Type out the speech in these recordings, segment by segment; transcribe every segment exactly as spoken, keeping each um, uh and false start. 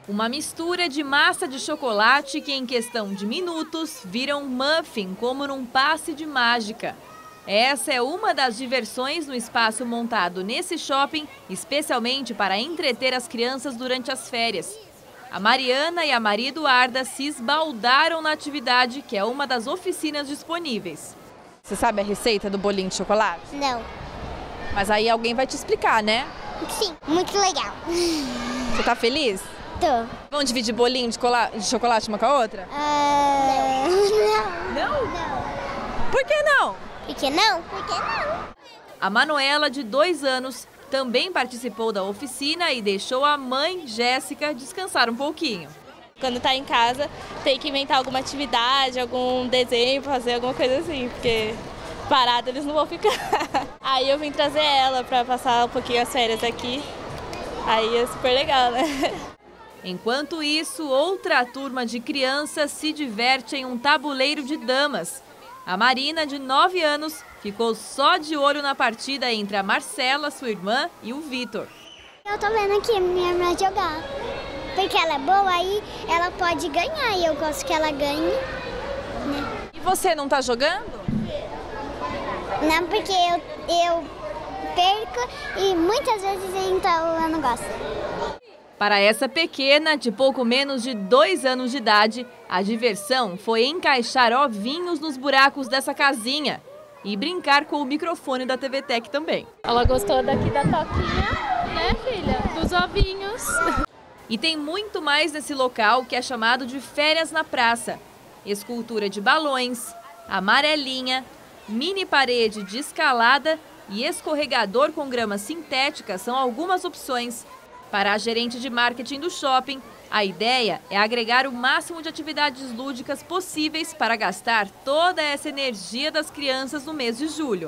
Uma mistura de massa de chocolate que em questão de minutos vira um muffin como num passe de mágica. Essa é uma das diversões no espaço montado nesse shopping, especialmente para entreter as crianças durante as férias. A Mariana e a Maria Eduarda se esbaldaram na atividade, que é uma das oficinas disponíveis. Você sabe a receita do bolinho de chocolate? Não. Mas aí alguém vai te explicar, né? Sim, muito legal. Você tá feliz? Tô. Vamos dividir bolinho de, de chocolate uma com a outra? Uh... Não. Não? Não. Por que não? Por que não? Por que não? A Manuela, de dois anos, também participou da oficina e deixou a mãe, Jéssica, descansar um pouquinho. Quando tá em casa, tem que inventar alguma atividade, algum desenho, fazer alguma coisa assim, porque parado eles não vão ficar. Aí eu vim trazer ela para passar um pouquinho as férias aqui. Aí é super legal, né? Enquanto isso, outra turma de crianças se diverte em um tabuleiro de damas. A Marina, de nove anos, ficou só de olho na partida entre a Marcela, sua irmã, e o Vitor. Eu tô vendo aqui minha irmã jogar, porque ela é boa, aí ela pode ganhar e eu gosto que ela ganhe, né? E você não tá jogando? Não, porque eu, eu perco e muitas vezes então eu não gosto. Para essa pequena, de pouco menos de dois anos de idade, a diversão foi encaixar ovinhos nos buracos dessa casinha e brincar com o microfone da T V Tech também. Ela gostou daqui da toquinha, né, filha? Dos ovinhos. E tem muito mais nesse local, que é chamado de Férias na Praça. Escultura de balões, amarelinha, mini parede de escalada e escorregador com grama sintética são algumas opções. Para a gerente de marketing do shopping, a ideia é agregar o máximo de atividades lúdicas possíveis para gastar toda essa energia das crianças no mês de julho.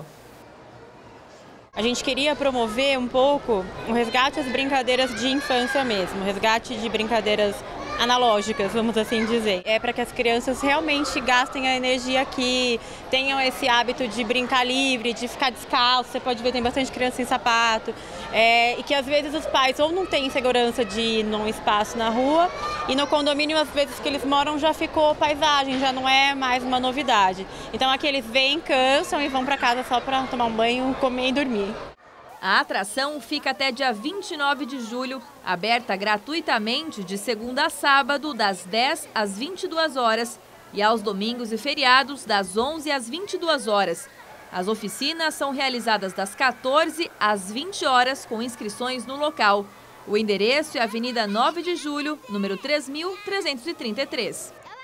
A gente queria promover um pouco o resgate às brincadeiras de infância mesmo, resgate de brincadeiras analógicas, vamos assim dizer. É para que as crianças realmente gastem a energia aqui, tenham esse hábito de brincar livre, de ficar descalço. Você pode ver, tem bastante criança sem sapato. É, e que às vezes os pais ou não têm segurança de ir num espaço na rua, e no condomínio, às vezes que eles moram, já ficou paisagem, já não é mais uma novidade. Então aqui eles vêm, cansam e vão para casa só para tomar um banho, comer e dormir. A atração fica até dia vinte e nove de julho, aberta gratuitamente de segunda a sábado, das dez às vinte e duas horas, e aos domingos e feriados, das onze às vinte e duas horas. As oficinas são realizadas das quatorze às vinte horas, com inscrições no local. O endereço é Avenida nove de julho, número três mil trezentos e trinta e três.